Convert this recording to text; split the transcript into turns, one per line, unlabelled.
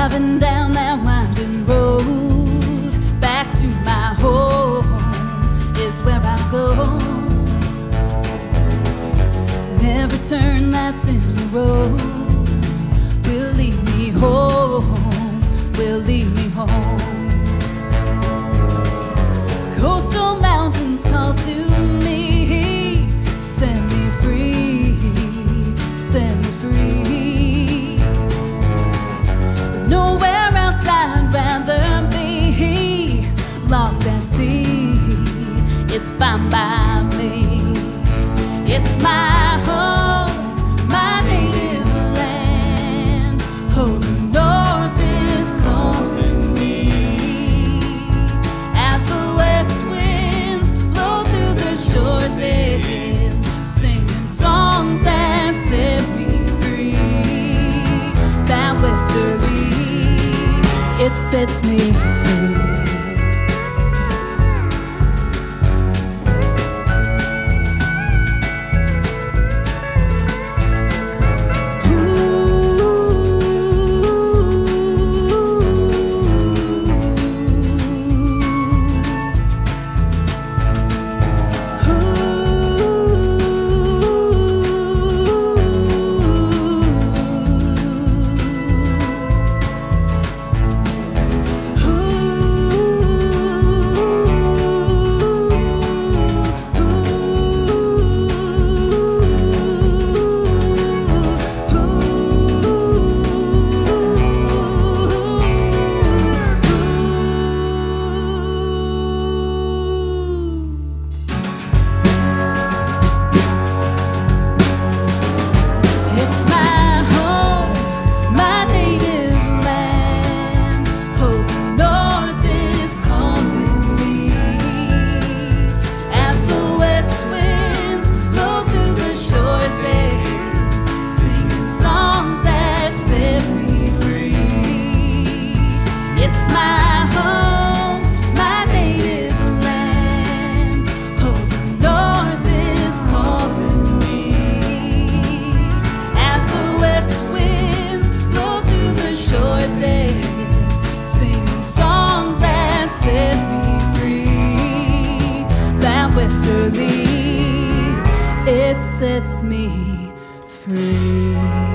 Driving down that winding road, back to my home is where I go. Every turn that's in the road will lead me home, will lead me home. Coastal mountains call to me, set me free, set me free. There's nowhere else I'd rather be, lost at sea, it's fine by me. It's my home, my native land. Oh, the north is calling me, as the west winds blow through the shores and singing songs that set me free. That westerly, it sets me free. Westerly, it sets me free.